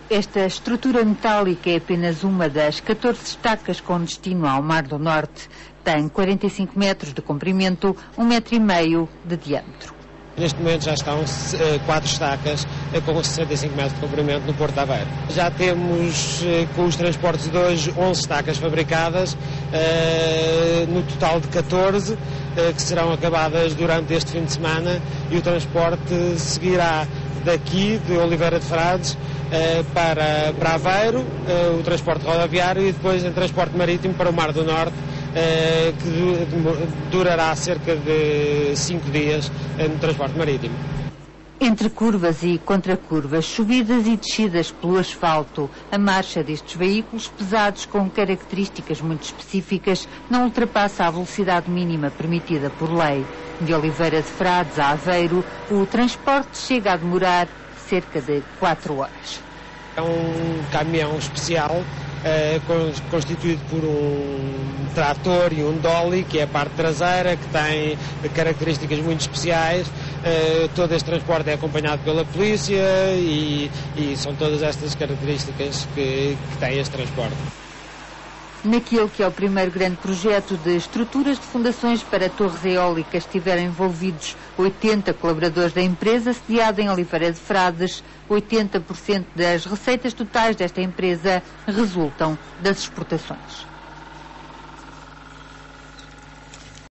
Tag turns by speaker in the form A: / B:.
A: Esta estrutura metálica é apenas uma das 14 estacas com destino ao Mar do Norte. Tem 45 metros de comprimento, 1,5 metro de diâmetro.
B: Neste momento já estão 4 estacas com 65 metros de comprimento no Porto de Aveiro. Já temos, com os transportes de hoje, 11 estacas fabricadas, no total de 14, que serão acabadas durante este fim de semana, e o transporte seguirá daqui, de Oliveira de Frades, para Aveiro, o transporte rodoviário, e depois em transporte marítimo para o Mar do Norte, que durará cerca de 5 dias no transporte marítimo.
A: Entre curvas e contracurvas, subidas e descidas pelo asfalto, a marcha destes veículos pesados com características muito específicas não ultrapassa a velocidade mínima permitida por lei. De Oliveira de Frades a Aveiro, o transporte chega a demorar cerca de 4 horas.
B: É um caminhão especial, constituído por um trator e um dolly, que é a parte traseira, que tem características muito especiais. Todo este transporte é acompanhado pela polícia e são todas estas características que tem este transporte.
A: Naquele que é o primeiro grande projeto de estruturas de fundações para torres eólicas, estiveram envolvidos 80 colaboradores da empresa, sediada em Oliveira de Frades. 80% das receitas totais desta empresa resultam das exportações.